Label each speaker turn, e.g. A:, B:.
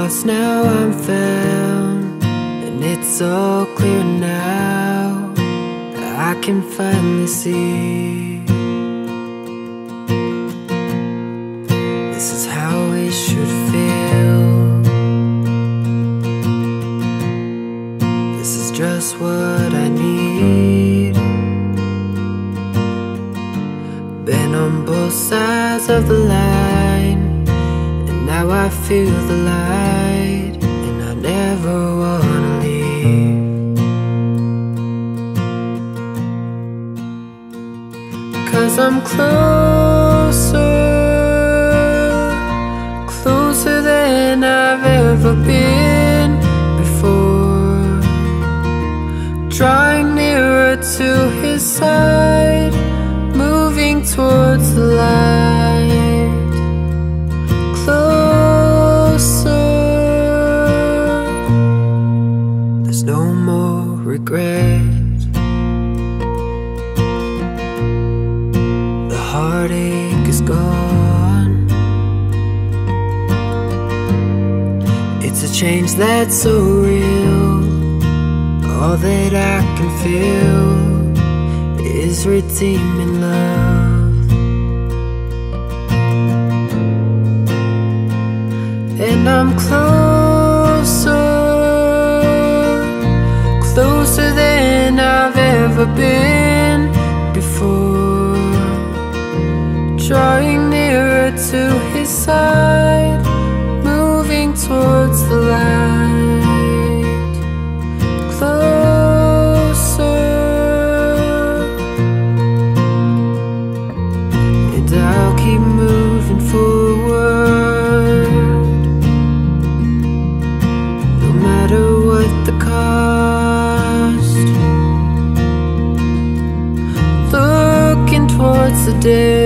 A: lost, now I'm found, and it's all clear now. I can finally see this is how we should feel. This is just what I need. Been on both sides of the line, and now I feel the light, and I never wanna leave. 'Cause I'm closer, closer than I've ever been before, drawing nearer to his side, moving towards the light. Closer, there's no more regret. The heartache is gone. It's a change that's so real. All that I can feel is redeeming love. And I'm closer, closer than I've ever been before, drawing nearer to his side, moving towards the light. Closer, and I'll keep moving forward, no matter what the cost. Looking towards the day